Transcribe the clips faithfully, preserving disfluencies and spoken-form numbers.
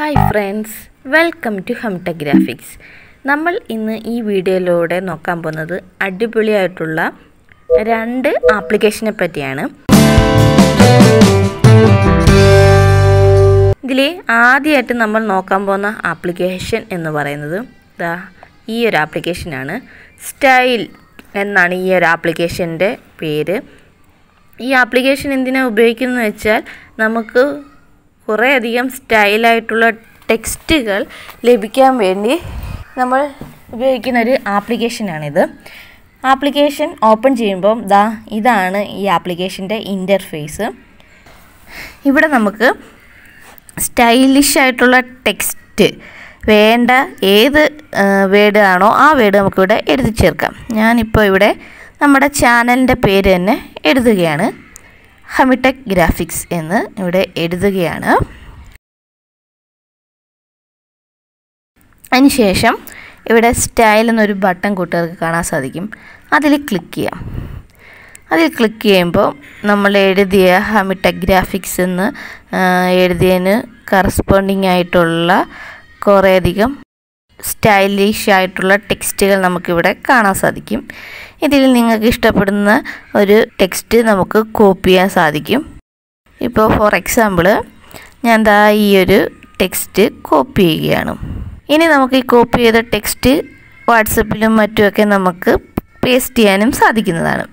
Hi friends, welcome to Humtech graphics. നമ്മൾ ഇന്ന് ഈ വീഡിയോയിലൂടെ നോക്കാൻ പോകുന്നത് അടിപൊളിയായിട്ടുള്ള രണ്ട് ആപ്ലിക്കേഷനെ പറ്റിയാണ്. ഇതിൽ ആദ്യമായിട്ട് നമ്മൾ നോക്കാൻ പോകുന്ന ആപ്ലിക്കേഷൻ എന്ന് പറയുന്നത് ദാ ഈ ഒരു ആപ്ലിക്കേഷനാണ്. സ്റ്റൈൽ എന്നാണ് ഈ ഒരു ആപ്ലിക്കേഷൻ്റെ പേര്. ഈ ആപ്ലിക്കേഷൻ എന്തിനാണ് ഉപയോഗിക്കുന്നത് വെച്ചാൽ നമുക്ക് കുറേയധികം സ്റ്റൈലായിട്ടുള്ള ടെക്സ്റ്റുകൾ ലഭിക്കാൻ വേണ്ടി നമ്മൾ ഉപയോഗിക്കുന്ന ഒരു ആപ്ലിക്കേഷനാണിത്. ആപ്ലിക്കേഷൻ ഓപ്പൺ ചെയ്യുമ്പോൾ ദാ ഇതാണ് ഈ ആപ്ലിക്കേഷൻ്റെ ഇൻ്റർഫേസ്. ഇവിടെ നമുക്ക് സ്റ്റൈലിഷ് ആയിട്ടുള്ള ടെക്സ്റ്റ് വേണ്ട ഏത് വേർഡ് ആണോ ആ വേർഡ് നമുക്കിവിടെ എഴുതി ചേർക്കാം. ഞാനിപ്പോൾ ഇവിടെ നമ്മുടെ ചാനലിൻ്റെ പേര് തന്നെ എഴുതുകയാണ്. ഹംടെക് ഗ്രാഫിക്സ് എന്ന് ഇവിടെ എഴുതുകയാണ്. അതിനുശേഷം ഇവിടെ സ്റ്റൈൽ എന്നൊരു ബട്ടൺ കൂട്ടുകാർക്ക് കാണാൻ സാധിക്കും. അതിൽ ക്ലിക്ക് ചെയ്യാം. അതിൽ ക്ലിക്ക് ചെയ്യുമ്പോൾ നമ്മൾ എഴുതിയ ഹംടെക് ഗ്രാഫിക്സ് എന്ന് എഴുതിയതിന് കറസ്പോണ്ടിങ് ആയിട്ടുള്ള കുറേയധികം സ്റ്റൈലിഷ് ആയിട്ടുള്ള ടെക്സ്റ്റുകൾ നമുക്കിവിടെ കാണാൻ സാധിക്കും. ഇതിൽ നിങ്ങൾക്ക് ഇഷ്ടപ്പെടുന്ന ഒരു ടെക്സ്റ്റ് നമുക്ക് കോപ്പി ചെയ്യാൻ സാധിക്കും. ഇപ്പോൾ ഫോർ എക്സാമ്പിൾ ഞാൻ ദാ ഈ ഒരു ടെക്സ്റ്റ് കോപ്പി ചെയ്യുകയാണ്. ഇനി നമുക്ക് ഈ കോപ്പി ചെയ്ത ടെക്സ്റ്റ് വാട്സപ്പിലും മറ്റുമൊക്കെ നമുക്ക് പേസ്റ്റ് ചെയ്യാനും സാധിക്കുന്നതാണ്.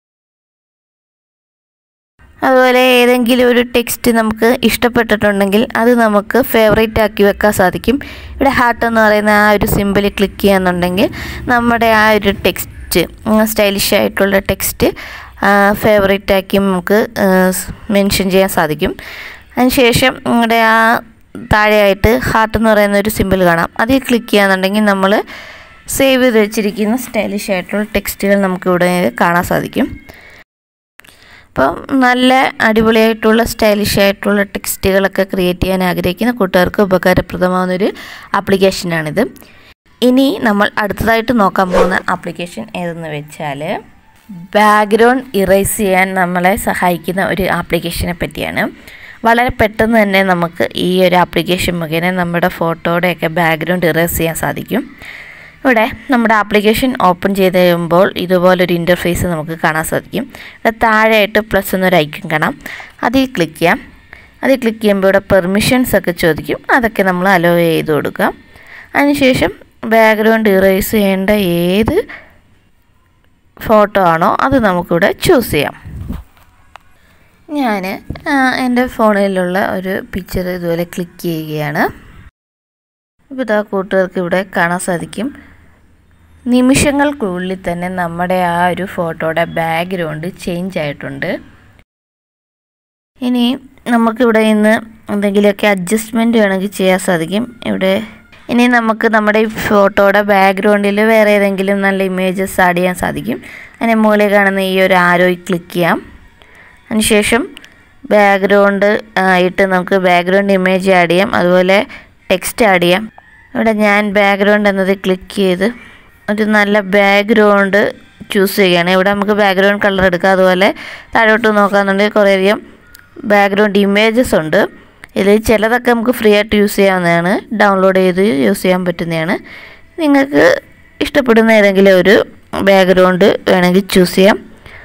അതുപോലെ ഏതെങ്കിലും ഒരു ടെക്സ്റ്റ് നമുക്ക് ഇഷ്ടപ്പെട്ടിട്ടുണ്ടെങ്കിൽ അത് നമുക്ക് ഫേവറേറ്റ് ആക്കി വെക്കാൻ സാധിക്കും. ഇവിടെ ഹാർട്ട് എന്ന് പറയുന്ന ആ ഒരു സിമ്പിൾ ക്ലിക്ക് ചെയ്യാന്നുണ്ടെങ്കിൽ നമ്മുടെ ആ ഒരു ടെക്സ്റ്റ് സ്റ്റൈലിഷ് ആയിട്ടുള്ള ടെക്സ്റ്റ് ഫേവറേറ്റ് ആക്കി നമുക്ക് മെൻഷൻ ചെയ്യാൻ സാധിക്കും. അതിനുശേഷം നമ്മുടെ ആ താഴെയായിട്ട് ഹാർട്ട് എന്ന് പറയുന്ന ഒരു സിമ്പിൾ കാണാം. അതിൽ ക്ലിക്ക് ചെയ്യാന്നുണ്ടെങ്കിൽ നമ്മൾ സേവ് ചെയ്ത് വെച്ചിരിക്കുന്ന സ്റ്റൈലിഷ് ആയിട്ടുള്ള ടെക്സ്റ്റുകൾ നമുക്കിവിടെ കാണാൻ സാധിക്കും. അപ്പം നല്ല അടിപൊളിയായിട്ടുള്ള സ്റ്റൈലിഷ് ആയിട്ടുള്ള ടെക്സ്റ്റുകളൊക്കെ ക്രിയേറ്റ് ചെയ്യാൻ ആഗ്രഹിക്കുന്ന കൂട്ടുകാർക്ക് ഉപകാരപ്രദമാകുന്നൊരു ആപ്ലിക്കേഷനാണിത്. ഇനി നമ്മൾ അടുത്തതായിട്ട് നോക്കാൻ പോകുന്ന ആപ്ലിക്കേഷൻ ഏതെന്ന് വെച്ചാൽ ബാക്ക്ഗ്രൗണ്ട് ഇറേസ് ചെയ്യാൻ നമ്മളെ സഹായിക്കുന്ന ഒരു ആപ്ലിക്കേഷനെ പറ്റിയാണ്. വളരെ പെട്ടെന്ന് തന്നെ നമുക്ക് ഈ ഒരു ആപ്ലിക്കേഷൻ മുഖേന നമ്മുടെ ഫോട്ടോയുടെയൊക്കെ ബാക്ക്ഗ്രൗണ്ട് ഇറേസ് ചെയ്യാൻ സാധിക്കും. ഇവിടെ നമ്മുടെ ആപ്ലിക്കേഷൻ ഓപ്പൺ ചെയ്ത് കഴിയുമ്പോൾ ഇതുപോലൊരു ഇൻ്റർഫേസ് നമുക്ക് കാണാൻ സാധിക്കും. ഇവിടെ താഴെയായിട്ട് പ്ലസ് എന്നൊരു ഐക്കൺ കാണാം. അതിൽ ക്ലിക്ക് ചെയ്യാം. അതിൽ ക്ലിക്ക് ചെയ്യുമ്പോൾ ഇവിടെ പെർമിഷൻസ് ഒക്കെ ചോദിക്കും. അതൊക്കെ നമ്മൾ അലോ ചെയ്ത് കൊടുക്കാം. അതിനുശേഷം ബാക്ക്ഗ്രൗണ്ട് ഇറേസ് ചെയ്യേണ്ട ഏത് ഫോട്ടോ ആണോ അത് നമുക്കിവിടെ ചൂസ് ചെയ്യാം. ഞാൻ എൻ്റെ ഫോണിലുള്ള ഒരു പിക്ചർ ഇതുപോലെ ക്ലിക്ക് ചെയ്യുകയാണ്. ഇപ്പോൾ ഇതാ കൂട്ടുകാർക്ക് ഇവിടെ കാണാൻ സാധിക്കും നിമിഷങ്ങൾക്കുള്ളിൽ തന്നെ നമ്മുടെ ആ ഒരു ഫോട്ടോയുടെ ബാക്ക്ഗ്രൗണ്ട് ചേഞ്ച് ആയിട്ടുണ്ട്. ഇനി നമുക്കിവിടെ നിന്ന് എന്തെങ്കിലുമൊക്കെ അഡ്ജസ്റ്റ്മെൻറ്റ് വേണമെങ്കിൽ ചെയ്യാൻ സാധിക്കും. ഇവിടെ ഇനി നമുക്ക് നമ്മുടെ ഈ ഫോട്ടോയുടെ ബാക്ക്ഗ്രൗണ്ടിൽ വേറെ ഏതെങ്കിലും നല്ല ഇമേജസ് ആഡ് ചെയ്യാൻ സാധിക്കും. അതിന് മുകളിൽ കാണുന്ന ഈ ഒരു ആരോയിൽ ക്ലിക്ക് ചെയ്യാം. അതിനുശേഷം ബാക്ക്ഗ്രൗണ്ട് ആയിട്ട് നമുക്ക് ബാക്ക്ഗ്രൗണ്ട് ഇമേജ് ആഡ് ചെയ്യാം. അതുപോലെ ടെക്സ്റ്റ് ആഡ് ചെയ്യാം. ഇവിടെ ഞാൻ ബാക്ക്ഗ്രൗണ്ട് എന്നത് ക്ലിക്ക് ചെയ്ത് ഒരു നല്ല ബാക്ക്ഗ്രൗണ്ട് ചൂസ് ചെയ്യുകയാണ്. ഇവിടെ നമുക്ക് ബാക്ക്ഗ്രൗണ്ട് കളർ എടുക്കാം. അതുപോലെ താഴോട്ട് നോക്കാമെന്നുണ്ടെങ്കിൽ കുറേയധികം ബാക്ക്ഗ്രൗണ്ട് ഇമേജസ് ഉണ്ട്. ഇതിൽ ചിലതൊക്കെ നമുക്ക് ഫ്രീ ആയിട്ട് യൂസ് ചെയ്യാവുന്നതാണ്. ഡൗൺലോഡ് ചെയ്ത് യൂസ് ചെയ്യാൻ പറ്റുന്നതാണ്. നിങ്ങൾക്ക് ഇഷ്ടപ്പെടുന്ന ഏതെങ്കിലും ഒരു ബാക്ക്ഗ്രൗണ്ട് വേണമെങ്കിൽ ചൂസ് ചെയ്യാം.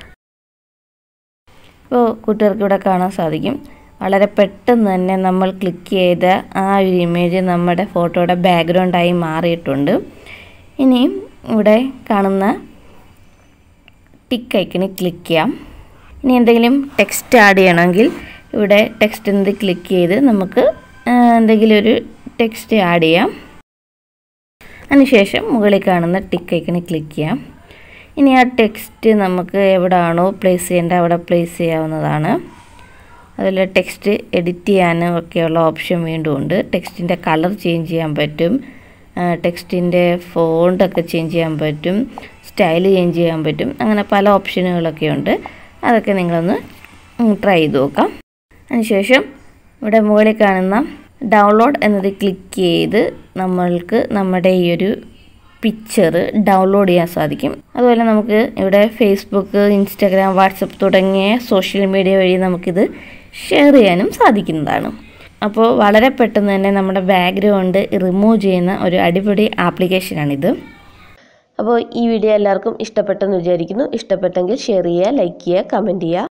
ഇപ്പോൾ കൂട്ടുകാർക്ക് ഇവിടെ കാണാൻ സാധിക്കും വളരെ പെട്ടെന്ന് തന്നെ നമ്മൾ ക്ലിക്ക് ചെയ്ത ആ ഒരു ഇമേജ് നമ്മുടെ ഫോട്ടോയുടെ ബാക്ക്ഗ്രൗണ്ടായി മാറിയിട്ടുണ്ട്. ഇനി ഇവിടെ കാണുന്ന ടിക്ക് ഐക്കണിൽ ക്ലിക്ക് ചെയ്യാം. ഇനി എന്തെങ്കിലും ടെക്സ്റ്റ് ആഡ് ചെയ്യണമെങ്കിൽ ഇവിടെ ടെക്സ്റ്റ് എന്ത് ക്ലിക്ക് ചെയ്ത് നമുക്ക് എന്തെങ്കിലും ഒരു ടെക്സ്റ്റ് ആഡ് ചെയ്യാം. അതിനുശേഷം മുകളിൽ കാണുന്ന ടിക്ക് ഐക്കണിൽ ക്ലിക്ക് ചെയ്യാം. ഇനി ആ ടെക്സ്റ്റ് നമുക്ക് എവിടെയാണോ പ്ലേസ് ചെയ്യേണ്ടത് അവിടെ പ്ലേസ് ചെയ്യാവുന്നതാണ്. അതിൽ ടെക്സ്റ്റ് എഡിറ്റ് ചെയ്യാനും ഒക്കെയുള്ള ഓപ്ഷൻ വീണ്ടും ഉണ്ട്. ടെക്സ്റ്റിൻ്റെ കളർ ചേഞ്ച് ചെയ്യാൻ പറ്റും. ടെക്സ്റ്റിൻ്റെ ഫോണ്ടൊക്കെ ചേഞ്ച് ചെയ്യാൻ പറ്റും. സ്റ്റൈൽ ചേഞ്ച് ചെയ്യാൻ പറ്റും. അങ്ങനെ പല ഓപ്ഷനുകളൊക്കെ ഉണ്ട്. അതൊക്കെ നിങ്ങളൊന്ന് ട്രൈ ചെയ്ത് നോക്കാം. അതിനുശേഷം ഇവിടെ മുകളിൽ കാണുന്ന ഡൗൺലോഡ് എന്നത് ക്ലിക്ക് ചെയ്ത് നമ്മൾക്ക് നമ്മുടെ ഈ ഒരു പിക്ചർ ഡൗൺലോഡ് ചെയ്യാൻ സാധിക്കും. അതുപോലെ നമുക്ക് ഇവിടെ ഫേസ്ബുക്ക്, ഇൻസ്റ്റാഗ്രാം, വാട്സപ്പ് തുടങ്ങിയ സോഷ്യൽ മീഡിയ വഴി നമുക്കിത് ഷെയർ ചെയ്യാനും സാധിക്കുന്നതാണ്. അപ്പോൾ വളരെ പെട്ടെന്ന് തന്നെ നമ്മുടെ ബാക്ക്ഗ്രൗണ്ട് റിമൂവ് ചെയ്യുന്ന ഒരു അടിപൊളി ആപ്ലിക്കേഷനാണിത്. അപ്പോൾ ഈ വീഡിയോ എല്ലാവർക്കും ഇഷ്ടപ്പെട്ടെന്ന് വിചാരിക്കുന്നു. ഇഷ്ടപ്പെട്ടെങ്കിൽ ഷെയർ ചെയ്യുക, ലൈക്ക് ചെയ്യുക, കമൻറ്റ് ചെയ്യുക.